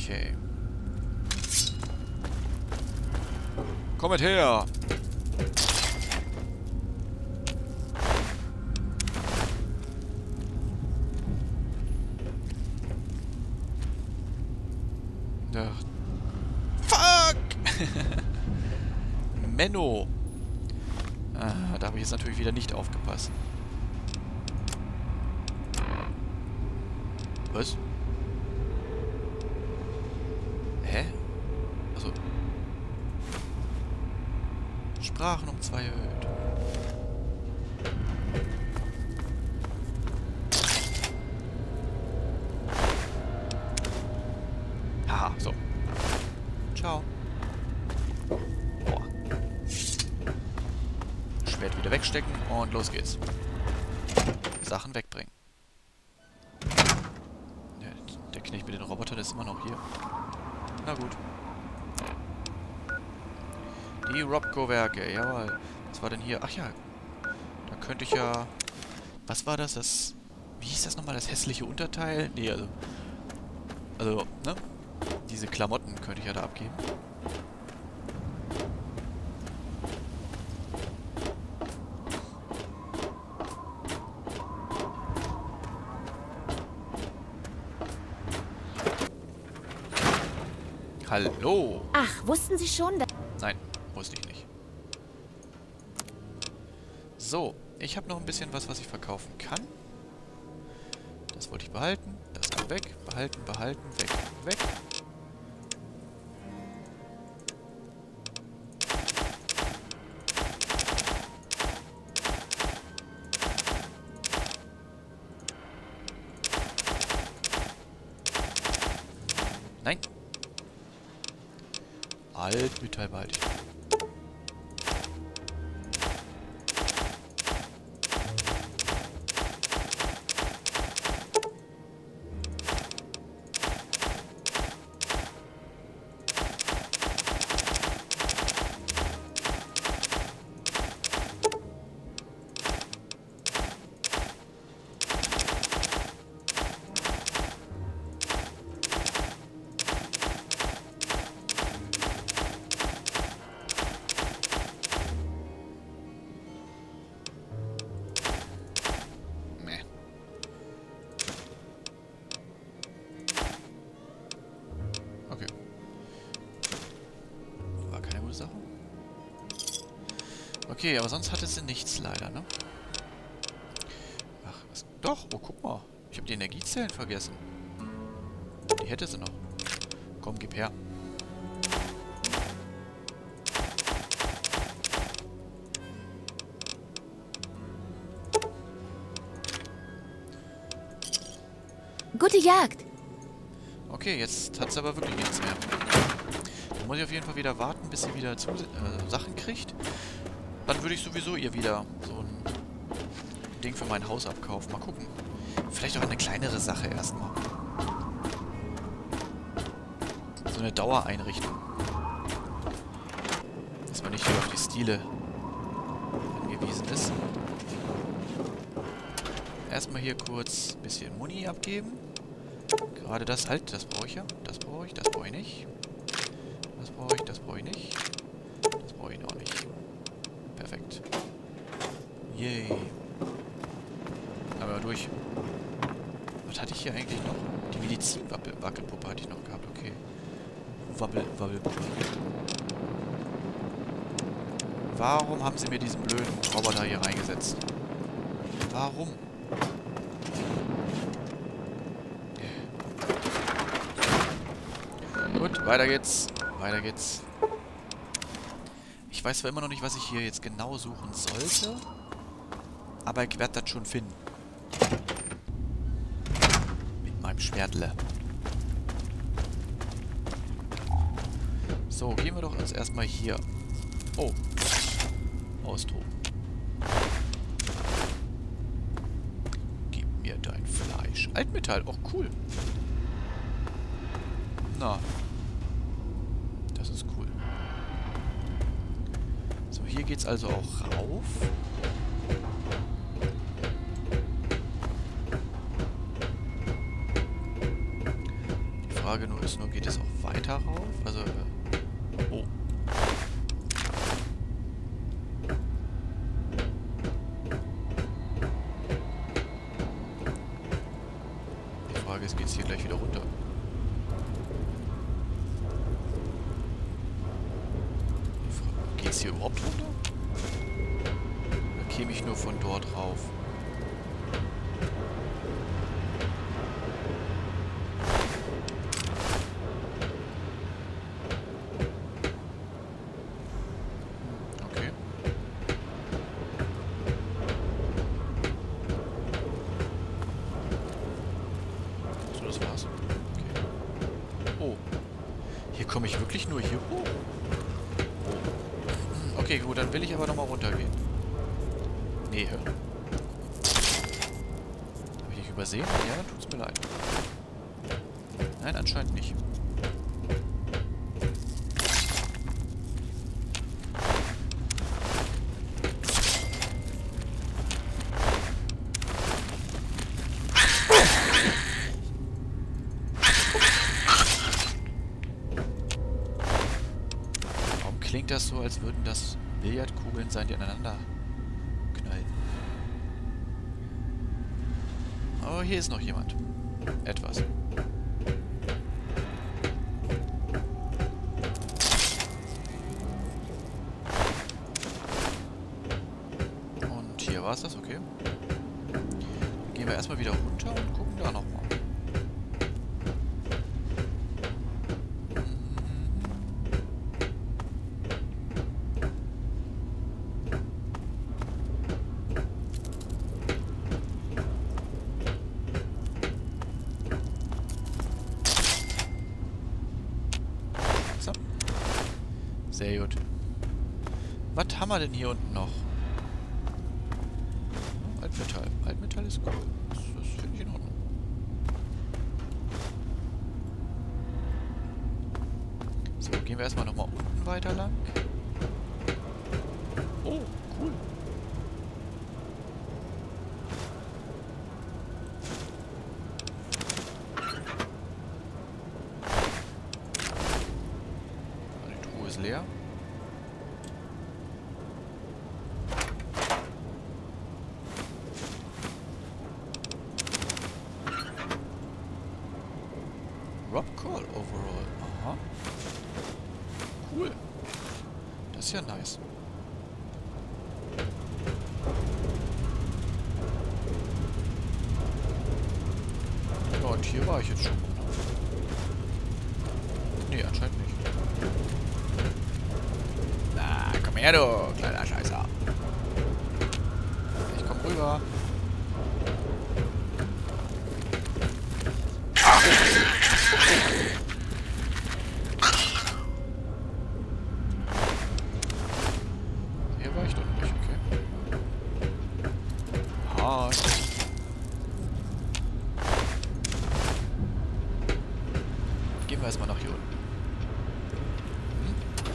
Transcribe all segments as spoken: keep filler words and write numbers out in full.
Okay. Kommt her! Ja. Fuck! Menno! Ah, da habe ich jetzt natürlich wieder nicht aufgepasst. Was? Hä? Also. Sprachen um zwei erhöht. Haha, so. Ciao. Boah. Schwert wieder wegstecken und los geht's. Sachen wegbringen. Ja, der Knecht mit den Robotern ist immer noch hier. Na gut. Die Robco-Werke, jawohl. Was war denn hier? Ach ja. Da könnte ich ja... Was war das? Das... Wie hieß das nochmal? Das hässliche Unterteil? Nee, also... Also, ne? Diese Klamotten könnte ich ja da abgeben. Hallo! Ach, wussten Sie schon, dass... Nein, wusste ich nicht. So, ich habe noch ein bisschen was, was ich verkaufen kann. Das wollte ich behalten. Das kann weg. Behalten, behalten, weg, weg. Nein. Altmetall behalte ich. Okay, aber sonst hatte sie nichts leider, ne? Ach, was? Doch, oh, guck mal. Ich habe die Energiezellen vergessen. Die hätte sie noch. Komm, gib her. Gute Jagd! Okay, jetzt hat sie aber wirklich nichts mehr. Dann muss ich auf jeden Fall wieder warten, bis sie wieder zu, äh, Sachen kriegt. Dann würde ich sowieso ihr wieder so ein Ding für mein Haus abkaufen. Mal gucken. Vielleicht auch eine kleinere Sache erstmal. So eine Dauereinrichtung. Dass man nicht nur auf die Stile angewiesen ist. Erstmal hier kurz ein bisschen Muni abgeben. Gerade das halt, das brauche ich ja. Das brauche ich, das brauche ich nicht. Das brauche ich, das brauche ich nicht. Das brauche ich noch nicht. Perfekt. Yay. Aber durch. Was hatte ich hier eigentlich noch? Die Medizin-Wackelpuppe hatte ich noch gehabt, okay. Wabbel, Wabbelpuppe. Warum haben sie mir diesen blöden Roboter hier reingesetzt? Warum? Gut, weiter geht's. Weiter geht's. Ich weiß zwar immer noch nicht, was ich hier jetzt genau suchen sollte, aber ich werde das schon finden. Mit meinem Schwertle. So, gehen wir doch jetzt erstmal hier. Oh. Austoben. Gib mir dein Fleisch. Altmetall, auch cool. Na. Das ist cool. So, hier geht's also auch rauf. Die Frage nur ist nur, geht es auch weiter rauf? Also, äh, oh. Die Frage ist, geht es hier gleich wieder runter? Geht es hier überhaupt runter? Oder käme ich nur von dort rauf? Okay. So, das war's. Okay. Oh. Hier komme ich wirklich nur hier hoch? Okay, gut, dann will ich aber nochmal runtergehen. Nee, hör. Habe ich dich übersehen? Ja, dann tut's mir leid. Nein, anscheinend nicht. Klingt das so, als würden das Billardkugeln sein, die aneinander knallen. Aber hier ist noch jemand. Etwas. Und hier war es das, okay. Dann gehen wir erstmal wieder runter und gucken da nochmal. Sehr gut. Was haben wir denn hier unten noch? Oh, Altmetall. Altmetall ist cool. Das, das finde ich in Ordnung. So, gehen wir erstmal nochmal unten weiter lang. Oh, cool. Die Truhe ist leer. Rob Call overall. Aha. Cool. Das ist ja nice. Ja, und hier war ich jetzt schon mal. Nee, anscheinend nicht. Na, komm her, du kleiner Scheißer. Ich komm rüber. Hier war ich doch nicht, okay. Ah. Gehen wir erstmal nach hier unten. Hm?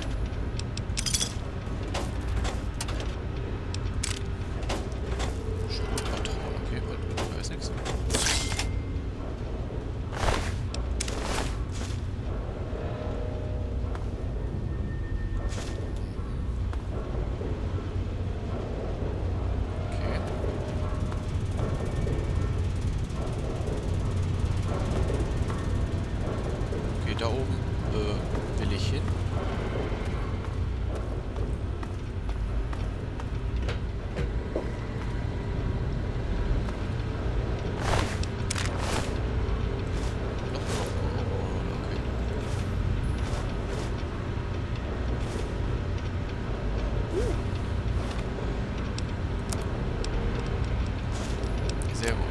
Schulkontrolle, okay, da ist nichts. Da oben äh, will ich hin. Sehr gut.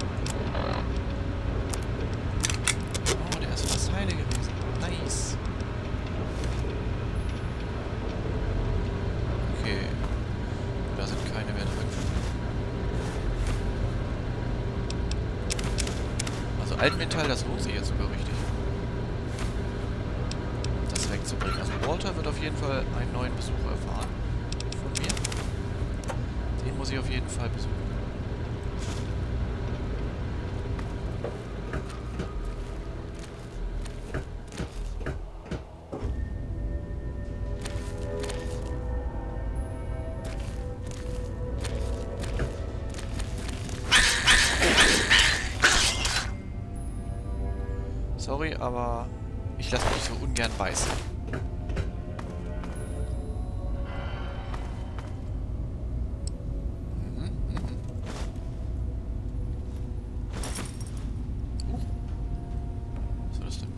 Oh, der ist fast heile gewesen. Nice. Okay. Da sind keine mehr drin. Also Altmetall, das lohnt sich jetzt sogar richtig. Das wegzubringen. Also Walter wird auf jeden Fall einen neuen Besuch erfahren. Von mir. Den muss ich auf jeden Fall besuchen. sorry, aber ich lasse mich so ungern beißen. Mhm, mhm. Uh. Was war das denn?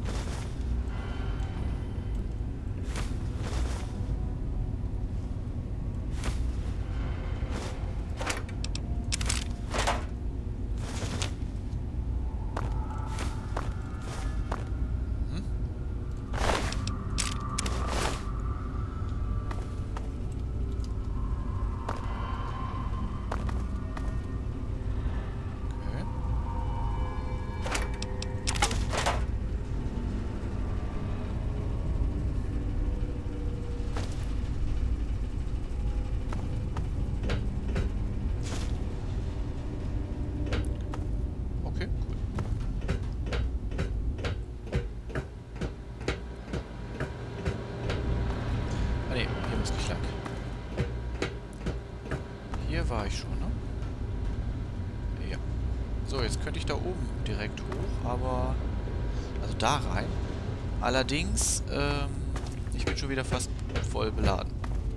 War ich schon, ne? Ja. So, jetzt könnte ich da oben direkt hoch, aber... Also da rein. Allerdings, ähm... ich bin schon wieder fast voll beladen.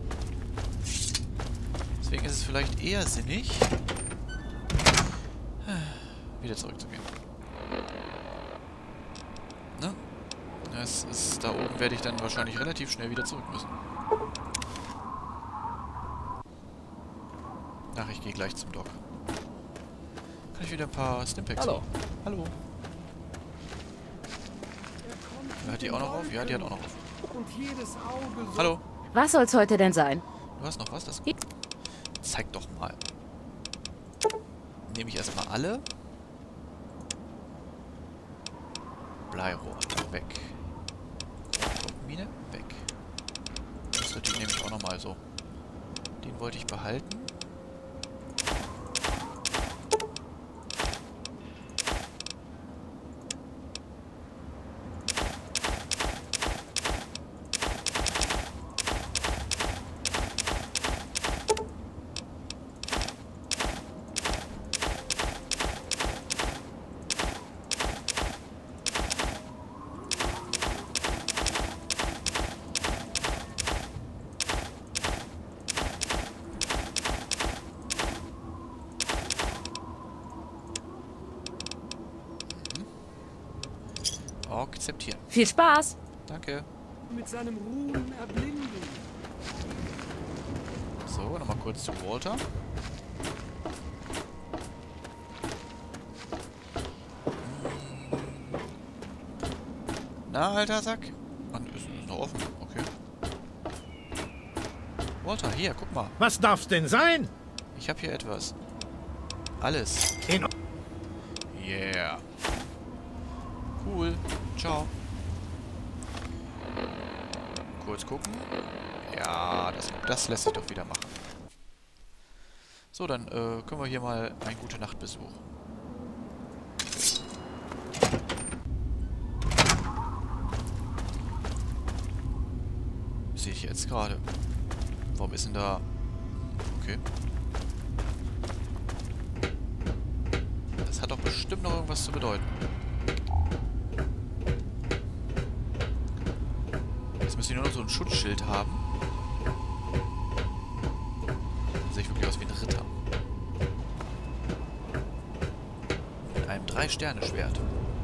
Deswegen ist es vielleicht eher sinnig... wieder zurück zu gehen. Ne? Es ist, da oben werde ich dann wahrscheinlich relativ schnell wieder zurück müssen. Ach, ich gehe gleich zum Doc. Kann ich wieder ein paar Stimpaks Hallo. kriegen? Hallo. Hat die auch noch auf? Ja, die hat auch noch auf. Hallo. Was soll's heute denn sein? Du hast noch was? Das zeig doch mal. Nehme ich erstmal alle. Bleirohr weg. Mine weg. Das nehme ich auch nochmal so. Den wollte ich behalten. Akzeptieren. Viel Spaß! Danke. Mit seinem Ruhm erblinden. So, nochmal kurz zu Walter. Na, alter Sack. Mann, ist, ist noch offen. Okay. Walter, hier, guck mal. Was darf's denn sein? Ich habe hier etwas. Alles. In Yeah. Cool. Ciao. Kurz gucken. Ja, das, das lässt sich doch wieder machen. So, dann äh, können wir hier mal einen Gute-Nacht-Besuch. Sehe ich jetzt gerade. Warum ist denn da... Okay. Das hat doch bestimmt noch irgendwas zu bedeuten. Jetzt müssen die nur noch so ein Schutzschild haben. Dann sehe ich wirklich aus wie ein Ritter. Mit einem Drei-Sterne-Schwert.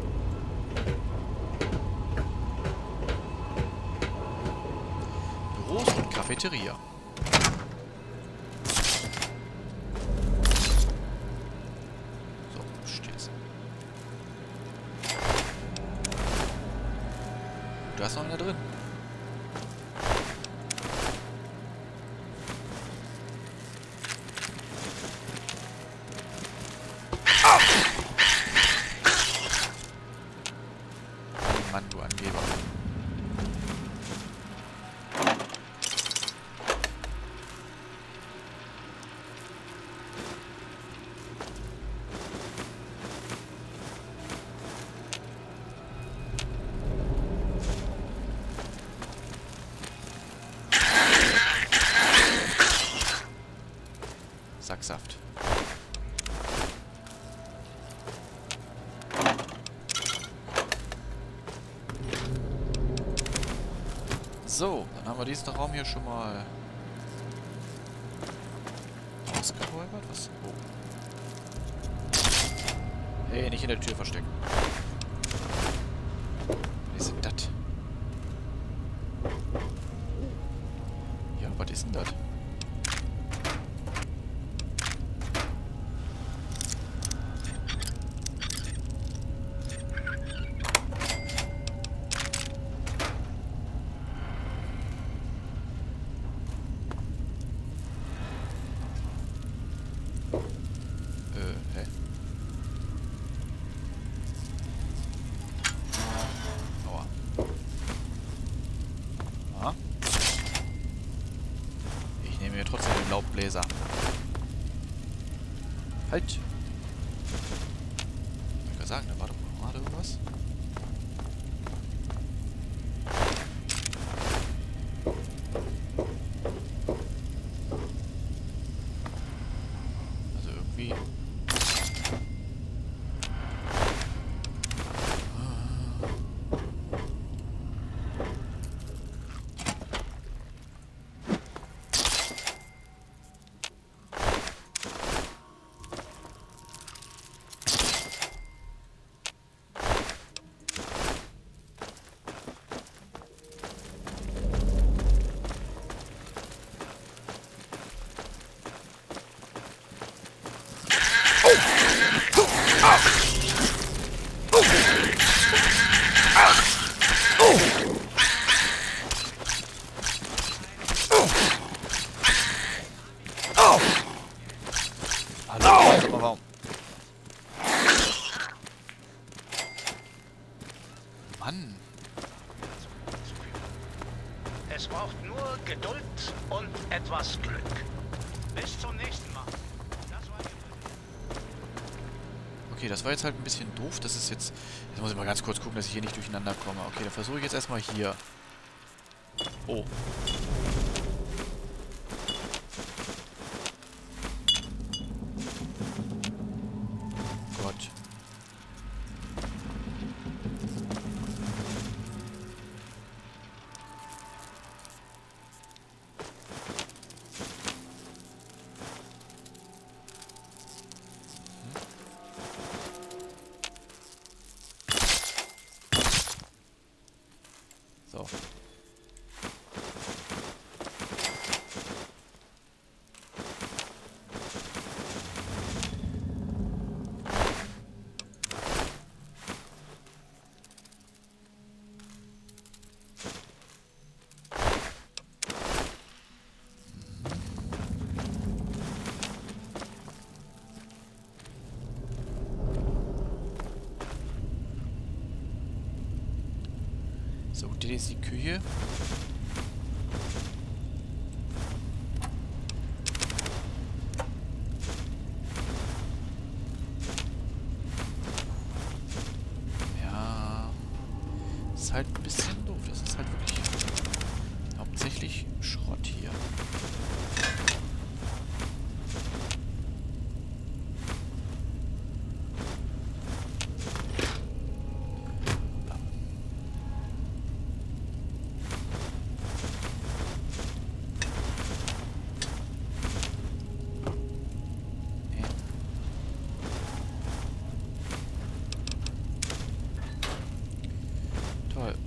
Büros und Cafeteria. So, steht's. Da ist noch einer drin. Mann, du Angeber. Sacksaft. So, dann haben wir diesen Raum hier schon mal ausgeräubert. Was? Oh. Hey, nicht in der Tür verstecken. Was ist denn das? Ja, was ist denn das? Laubbläser. Halt! Ich kann sagen, da war doch gerade irgendwas. Also irgendwie... Warum? Mann. Es braucht nur Geduld und etwas Glück. Bis zum nächsten Mal. Das war okay, das war jetzt halt ein bisschen doof. Das ist jetzt... Jetzt muss ich mal ganz kurz gucken, dass ich hier nicht durcheinander komme. Okay, dann versuche ich jetzt erstmal hier. Oh. Gott. So. So, das ist die Küche. Ja, ist halt ein bisschen doof. Das ist halt wirklich hauptsächlich Schrott hier. Toll.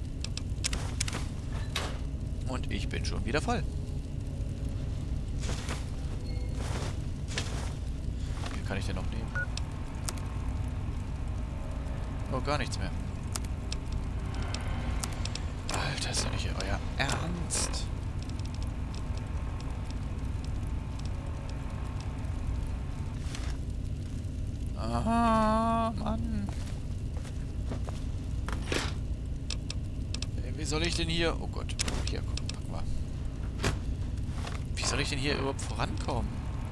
Und ich bin schon wieder voll. Wie viel kann ich denn noch nehmen? Oh, gar nichts mehr. Alter, ist doch nicht euer Ernst. Ah, Mann. Wie soll ich denn hier... Oh Gott. Hier, komm, packen wir. Wie soll ich denn hier überhaupt vorankommen?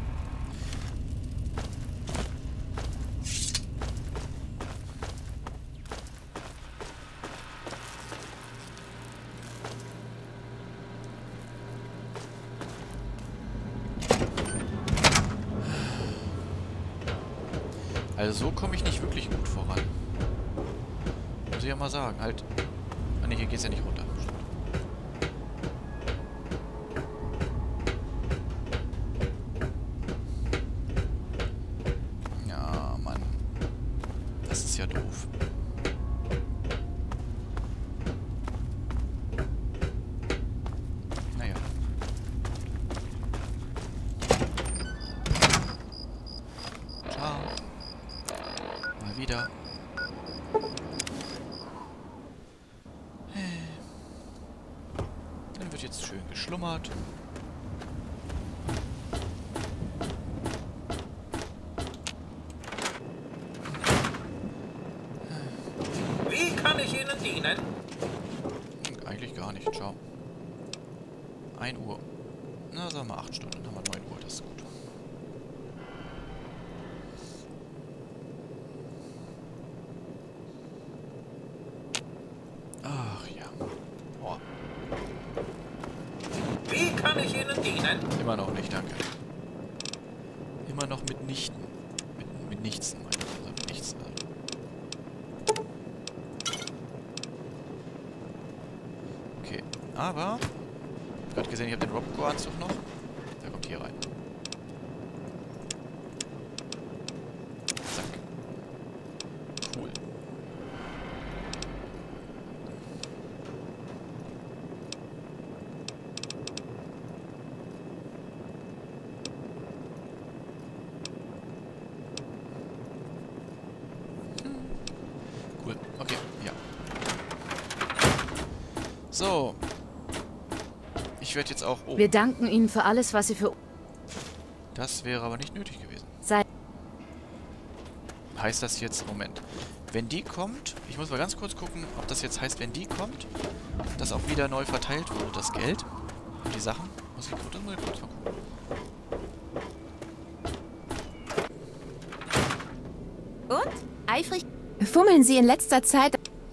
Also so komme ich nicht wirklich gut voran. Muss ich ja mal sagen. Halt... Ah ne, hier geht's ja nicht runter. wieder. Dann wird jetzt schön geschlummert. Wie kann ich Ihnen dienen? Hm, eigentlich gar nicht. Ciao. ein Uhr. Na, sagen wir acht Stunden. Dann haben wir neun Uhr. Das ist gut. Ach ja. Boah. Wie kann ich Ihnen dienen? Immer noch nicht, danke. Immer noch mitnichten. Mit, mit nichts, meine ich. Also mit nichts. Also. Okay, aber... Ich habe gerade gesehen, ich habe den Robco-Anzug noch. Der kommt hier rein. Zack. Cool. Cool, okay, ja. So. Ich werde jetzt auch... Oh, Wir danken Ihnen für alles, was Sie für... das wäre aber nicht nötig gewesen. Sei Heißt das jetzt... Moment. Wenn die kommt... Ich muss mal ganz kurz gucken, ob das jetzt heißt, wenn die kommt, dass auch wieder neu verteilt wurde, das Geld. Und die Sachen. Muss ich kurz, das muss ich kurz mal gucken. Und? Eifrig... Fummeln Sie in letzter Zeit...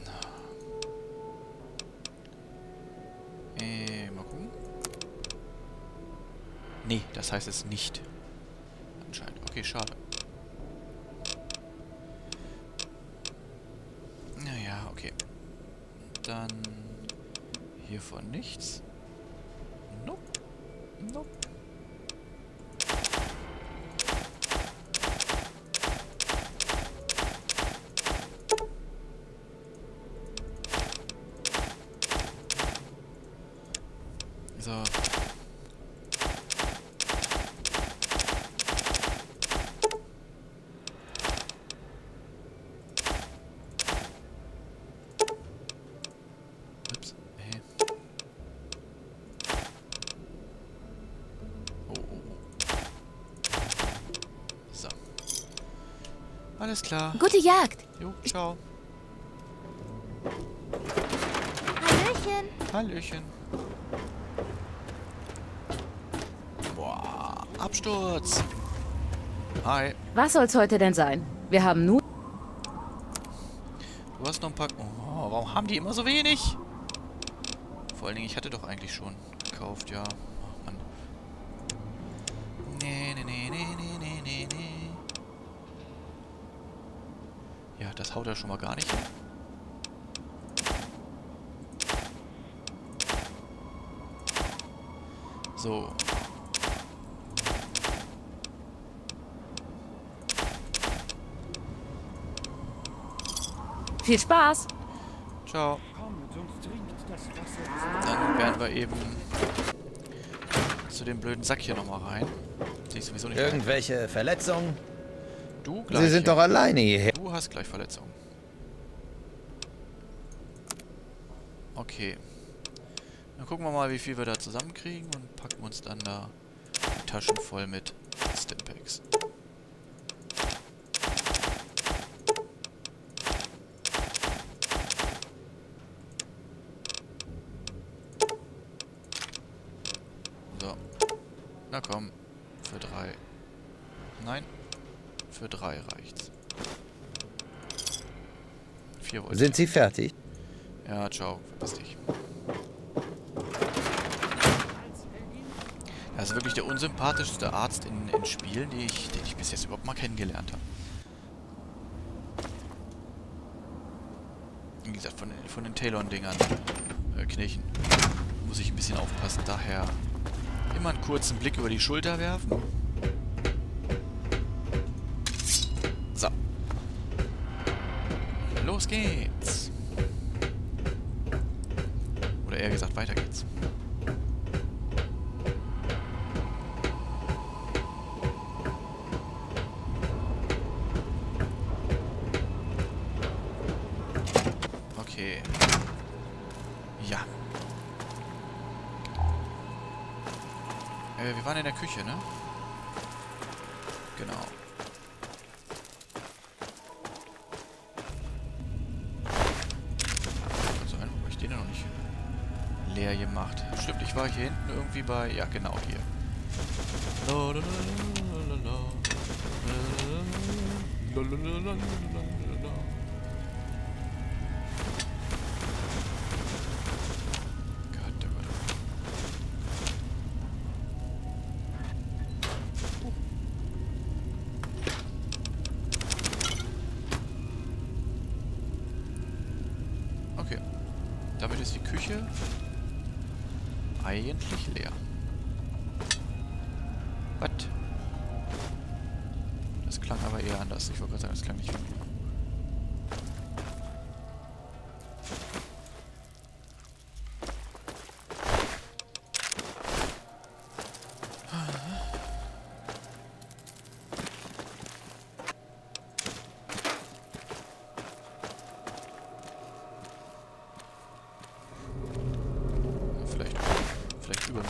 Äh, mal gucken. Nee, das heißt es nicht. Anscheinend. Okay, schade. Naja, okay. Dann hiervon nichts. Nope. Nope. So. Ups. Hey. Oh, oh, oh. So. Alles klar. Gute Jagd! Jo, ciao. Hallöchen! Hallöchen. Boah, Absturz. Hi. Was soll's heute denn sein? Wir haben nur... Du hast noch ein paar... Oh, warum haben die immer so wenig? Vor allen Dingen, ich hatte doch eigentlich schon gekauft, ja. Ach, Mann. Nee, nee, nee, nee, nee, nee, nee, nee. Ja, das haut ja schon mal gar nicht hin. So. Viel Spaß! Ciao. Komm, sonst trinkt das Wasser. Dann werden wir eben zu dem blöden Sack hier nochmal rein. Sehe ich sowieso nicht rein. Irgendwelche Verletzungen? Du gleich. Sie sind doch alleine hierher. Du hast gleich Verletzungen. Okay. Dann gucken wir mal, wie viel wir da zusammenkriegen und packen uns dann da die Taschen voll mit Stimpaks. So. Na komm. Für drei. Nein. Für drei reicht's. Vier wollte Sind Sie fertig? ich. Ja, ciao. Verpiss dich. Das ist wirklich der unsympathischste Arzt in, in Spielen, die ich, den ich bis jetzt überhaupt mal kennengelernt habe. Wie gesagt, von, von den Talon-Dingern, äh, Knirchen, muss ich ein bisschen aufpassen. Daher immer einen kurzen Blick über die Schulter werfen. So. Los geht's. Oder eher gesagt, weiter geht's. Ja. Äh, wir waren in der Küche, ne? Genau. Also, habe ich den ja noch nicht leer gemacht. Stimmt, ich war hier hinten irgendwie bei... Ja, genau, hier. Okay. Damit ist die Küche eigentlich leer. Was? Das klang aber eher anders. Ich wollte gerade sagen, das klang nicht wie du. Vielleicht, vielleicht über mir.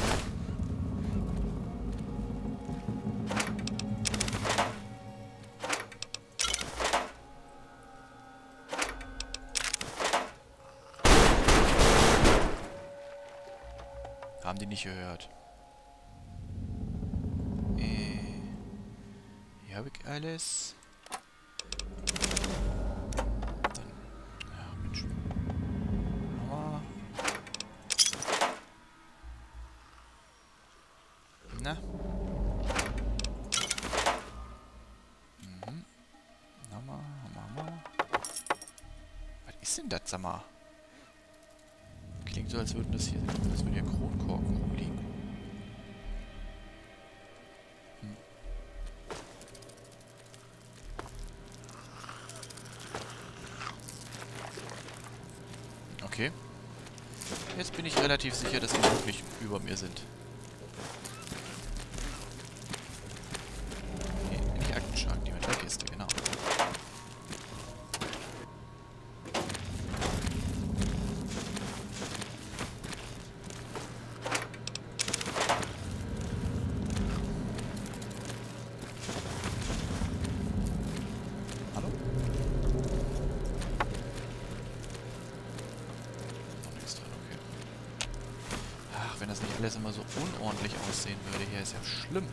Haben die nicht gehört. Äh, hier habe ich alles. Dann, ja, Mensch. Hammer. Na? Mhm. Hammer, Hammer, Hammer. Was ist denn das, sag mal? Klingt so, als würden das hier, als würden hier Kronkorken rumliegen. Hm. Okay. Jetzt bin ich relativ sicher, dass die wirklich über mir sind. Nee, nicht Aktenschrank, die Metallkiste, genau. Wenn das nicht alles immer so unordentlich aussehen würde, hier ist ja schlimm.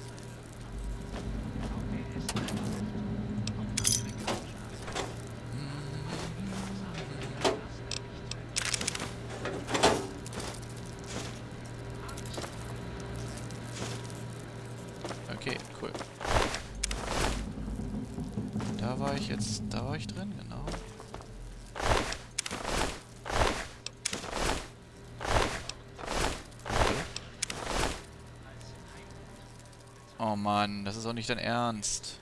Okay, cool. Da war ich jetzt, da war ich drin, genau. Oh Mann, das ist auch nicht dein Ernst.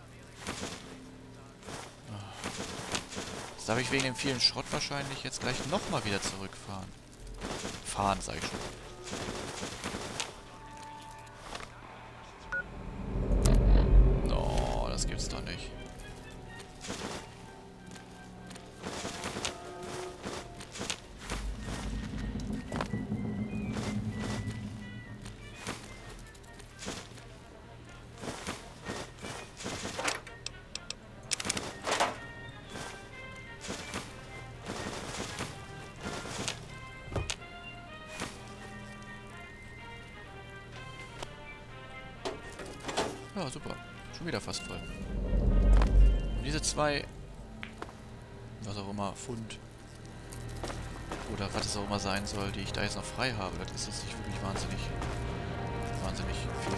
Jetzt darf ich wegen dem vielen Schrott wahrscheinlich jetzt gleich nochmal wieder zurückfahren. Fahren, sag ich schon. Oh, das gibt's doch nicht. Ja, super. Schon wieder fast voll. Und diese zwei, was auch immer, Pfund oder was es auch immer sein soll, die ich da jetzt noch frei habe, das ist jetzt nicht wirklich wahnsinnig, wahnsinnig viel.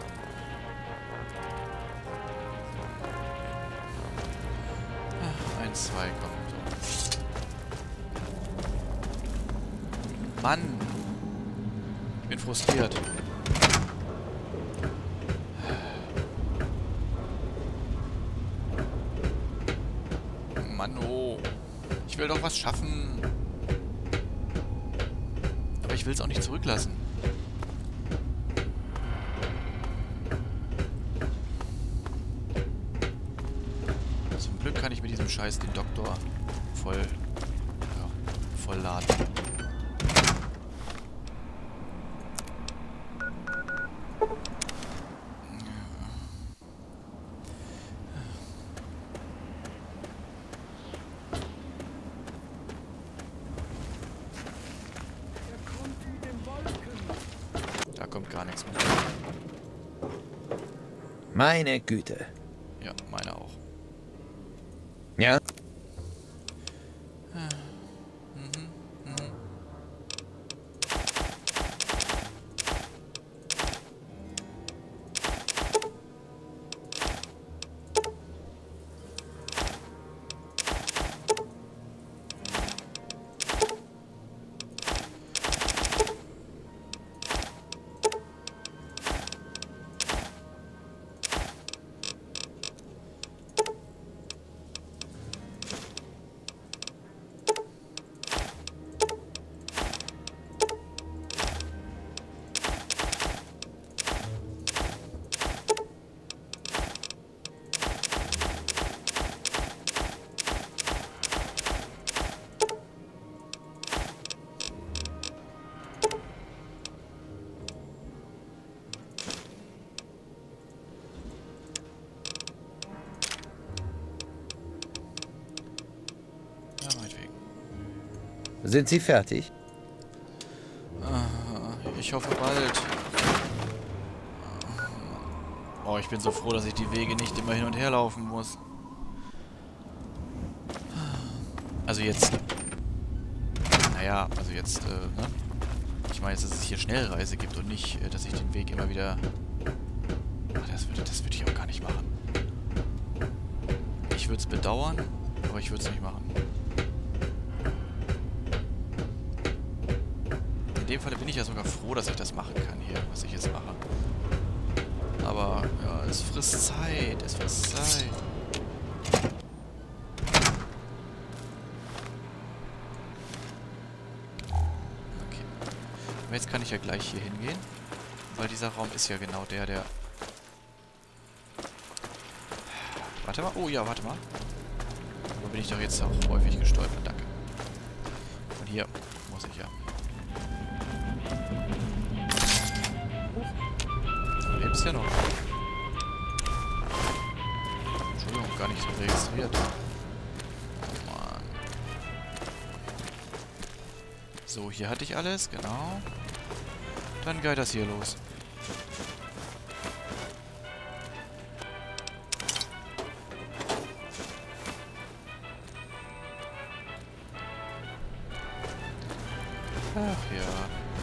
Ah, eins, zwei, komm. So. Mann! Bin frustriert. Mann, oh. Ich will doch was schaffen. Aber ich will es auch nicht zurücklassen. Zum Glück kann ich mit diesem Scheiß den Doktor voll, ja, voll laden. kommt gar nichts mehr. Meine Güte. Ja, meine auch. Ja? Sind Sie fertig? Ich hoffe bald. Oh, ich bin so froh, dass ich die Wege nicht immer hin und her laufen muss. Also jetzt... Naja, also jetzt, äh, ne? Ich meine jetzt, dass es hier Schnellreise gibt und nicht, äh, dass ich den Weg immer wieder... Ach, das würde das würd ich auch gar nicht machen. Ich würde es bedauern, aber ich würde es nicht machen. In dem Fall bin ich ja sogar froh, dass ich das machen kann hier, was ich jetzt mache. Aber, ja, es frisst Zeit, es frisst Zeit. Okay. Aber jetzt kann ich ja gleich hier hingehen, weil dieser Raum ist ja genau der, der... Warte mal, oh ja, warte mal. Da bin ich doch jetzt auch häufig gestolpert, danke. Von hier muss ich ja... Du lebst ja noch. Entschuldigung, gar nicht so registriert. Oh Mann. So, hier hatte ich alles, genau. Dann geht das hier los. Ach ja.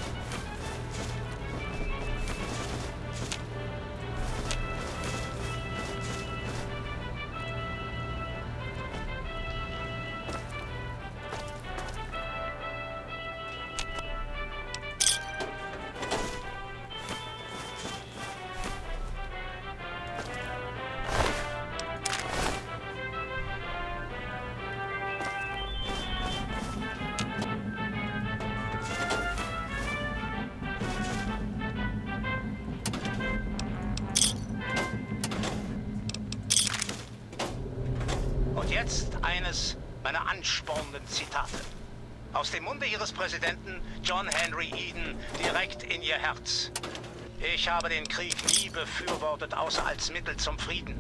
Jetzt eines meiner anspornenden Zitate. Aus dem Munde Ihres Präsidenten John Henry Eden direkt in Ihr Herz. Ich habe den Krieg nie befürwortet, außer als Mittel zum Frieden.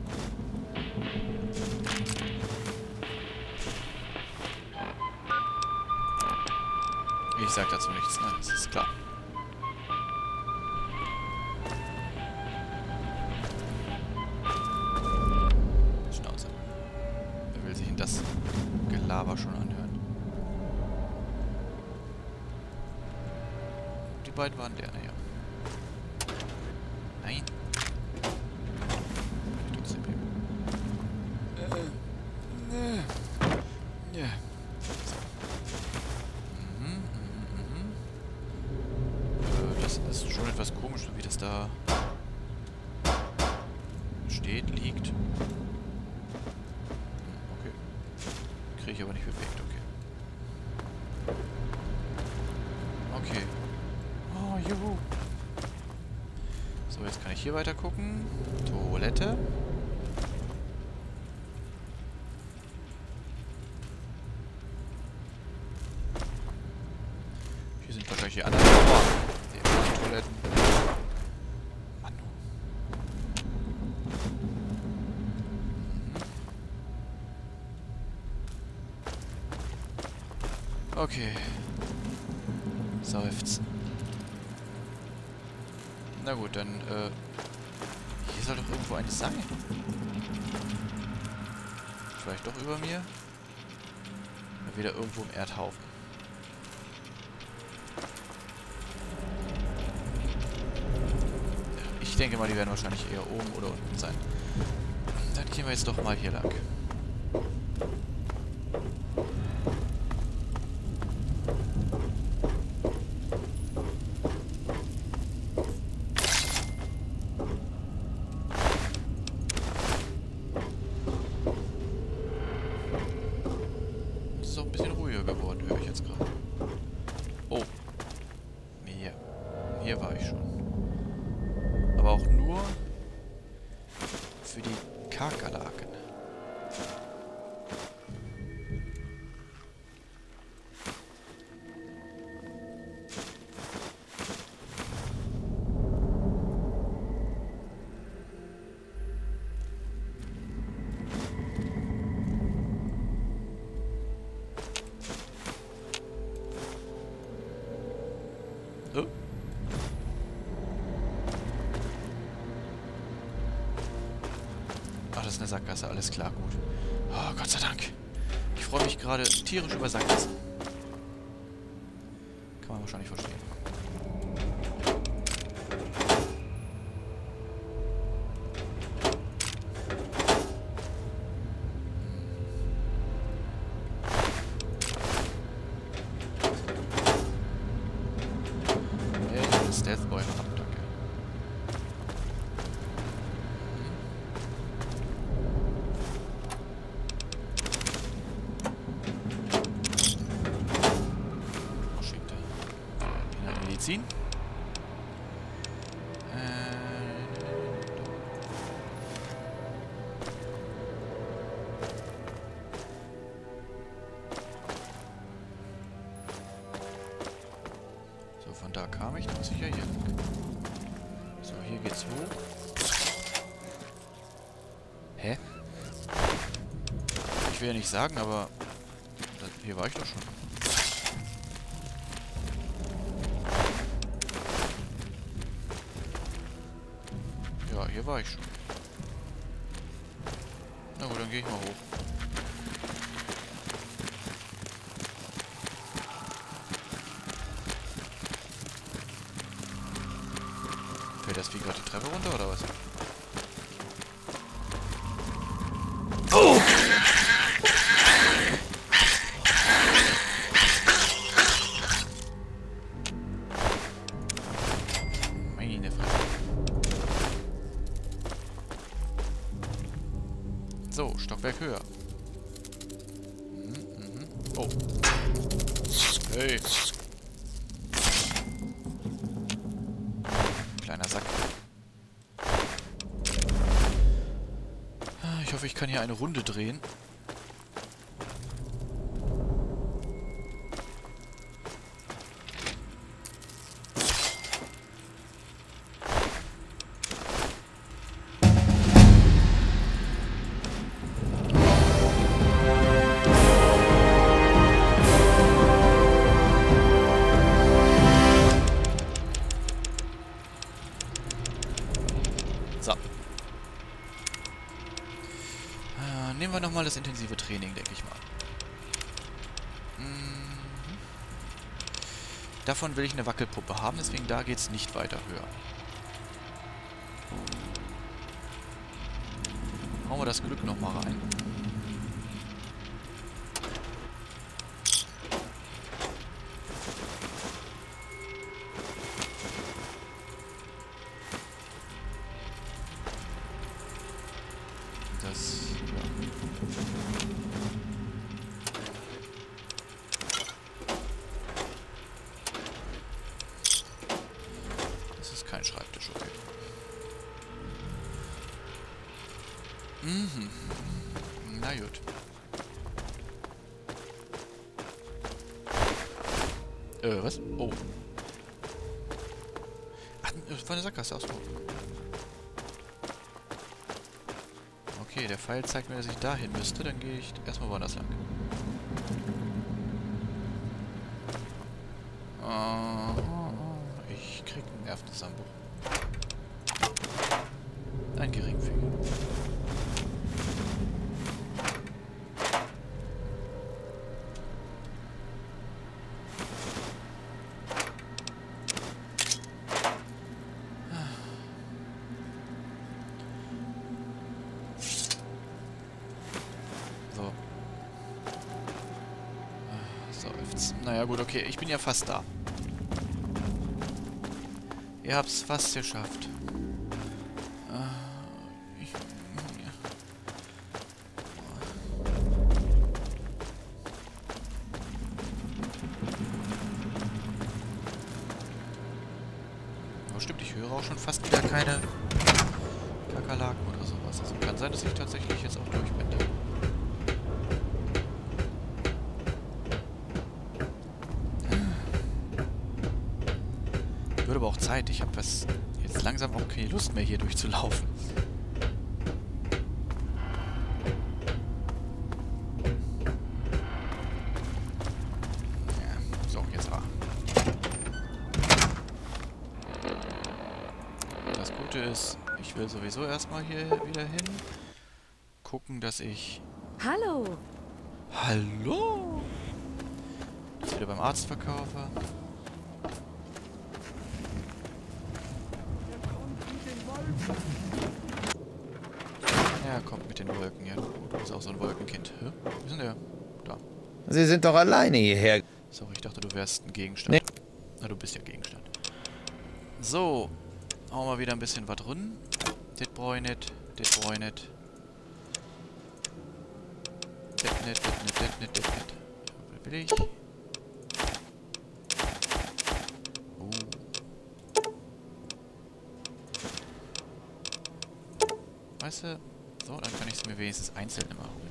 Ich sag dazu nichts, ne? Das ist klar. Das Gelaber schon anhören. Die beiden waren der, naja. Nein. Trotzdem äh, äh, ja. So. Mhm, mhm, mhm. Äh, das ist schon etwas komisch, wie das da steht, liegt. Kriege ich aber nicht bewegt, okay. Okay. Oh, juhu. So, jetzt kann ich hier weiter gucken. Toilette. Hier sind wahrscheinlich die anderen. Oh, die anderen Toiletten. Mann. Okay. Seufzen. Na gut, dann, äh... hier soll doch irgendwo eines sein. Vielleicht doch über mir? Oder wieder irgendwo im Erdhaufen. Ich denke mal, die werden wahrscheinlich eher oben oder unten sein. Dann gehen wir jetzt doch mal hier lang. Es ist auch ein bisschen ruhiger geworden, höre ich jetzt gerade. Oh. Hier. Hier war ich schon. Aber auch nur für die Kakerlaken. Oh. Ach, das ist eine Sackgasse, alles klar, gut. Oh, Gott sei Dank. Ich freue mich gerade tierisch über Sackgassen. Kann man wahrscheinlich verstehen. Ja, ich will den Stealth Boy haben, danke. Medizin. Äh, so, von da kam ich, dann muss ich ja hier lang. So, hier geht's hoch. Hä? Ich will ja nicht sagen, aber das, hier war ich doch schon. Ja, hier war ich schon. Na gut, dann gehe ich mal hoch. Fällt das Vieh gerade die Treppe runter, oder was? Oh! Meine Fresse. So, Stockwerk höher. Mhm, mhm. Oh. Hey. Kleiner Sack. Ich hoffe, ich kann hier eine Runde drehen. So. Äh, nehmen wir nochmal das intensive Training, denke ich mal. Mhm. Davon will ich eine Wackelpuppe haben, deswegen da geht es nicht weiter höher. Hauen wir das Glück nochmal rein. Das, ja. Das ist kein Schreibtisch, okay. Mhm. Na gut. Äh, was? Oh. Ach, das war eine Sackgasse, aus. Okay, der Pfeil zeigt mir, dass ich dahin müsste. Dann gehe ich erstmal woanders lang. Oh, ich krieg einen Nervenzusammenbruch. ein Geringfügig. So. Seufzt. Naja gut, okay. Ich bin ja fast da. Ihr habt's fast geschafft. Äh, ich, ja. Aber stimmt, ich höre auch schon fast wieder keine Kakerlaken oder sowas. Also kann sein, dass ich tatsächlich jetzt auch durch bin. Wird aber auch Zeit. Ich habe was jetzt langsam auch keine Lust mehr hier durchzulaufen. Ja, so, jetzt war. Das Gute ist, ich will sowieso erstmal hier wieder hin. Gucken, dass ich... Hallo. Hallo? Das wieder beim Arzt verkaufe. Ja, kommt mit den Wolken. Ja, du bist auch so ein Wolkenkind. Hä? Wo ist denn der? Da. Sie sind doch alleine hierher. Sorry, ich dachte, du wärst ein Gegenstand. Nee. Na, du bist ja Gegenstand. So. Hauen wir wieder ein bisschen was drin. Das brauche ich nicht. Das brauche ich nicht. Das nicht, das nicht, das nicht, das nicht. Was will ich? Oh. Weißt du? So, dann kann ich es mir wenigstens einzeln immer holen.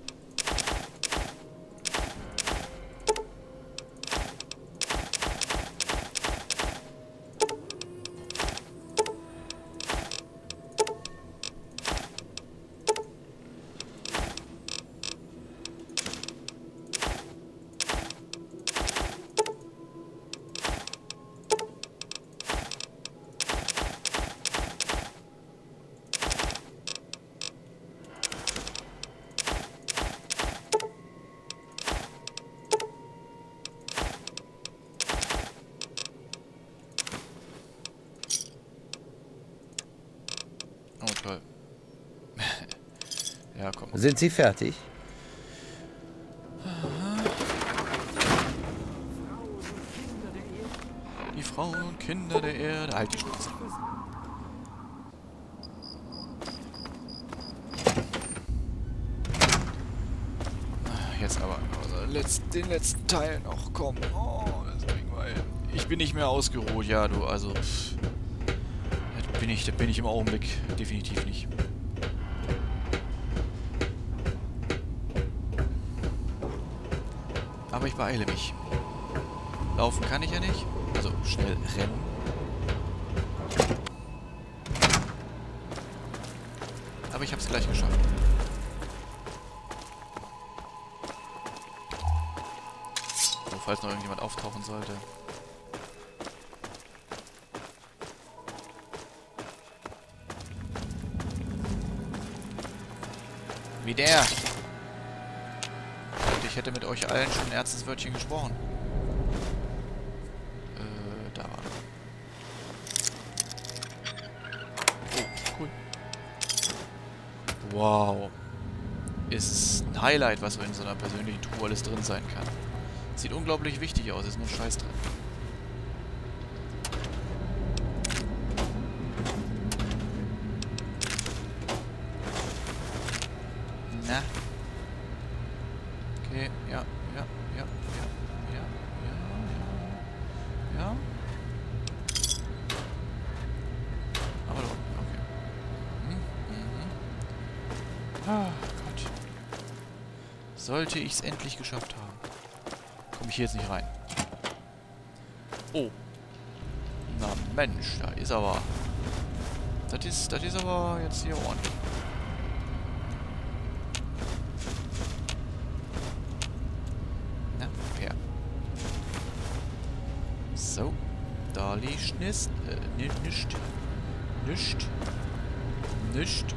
Oh, toll. Ja, komm. Sind Sie fertig? Die Frauen und Kinder der Erde. Halt die Schnauze. Jetzt aber also letzt, den letzten Teil noch. Komm. Oh, das kriegen wir hin. Ich bin nicht mehr ausgeruht. Ja, du, also... Pff. Das bin ich, das bin ich im Augenblick definitiv nicht. Aber ich beeile mich. Laufen kann ich ja nicht. Also schnell rennen. Aber ich habe es gleich geschafft. So, falls noch irgendjemand auftauchen sollte. Wie der. Ich hätte mit euch allen schon ein ernstes Wörtchen gesprochen. Äh, da war er. Oh, cool. Wow. Ist ein Highlight, was so in so einer persönlichen Truhe alles drin sein kann. Sieht unglaublich wichtig aus, ist nur Scheiß drin. Na? Okay, ja, ja, ja, ja, ja, ja, ja. Aber doch, okay. Mhm, mhm. Ah, Gott. Sollte ich es endlich geschafft haben. Komme ich hier jetzt nicht rein. Oh. Na Mensch, da ist aber... Das ist, das ist aber jetzt hier ordentlich. So, da liegt nichts, äh, nicht, nicht, nicht, Nicht.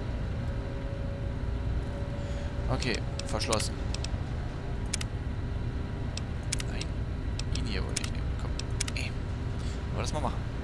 Okay, verschlossen. Nein, ihn hier wollte ich nehmen. Komm. Ey. Wollen wir das mal machen?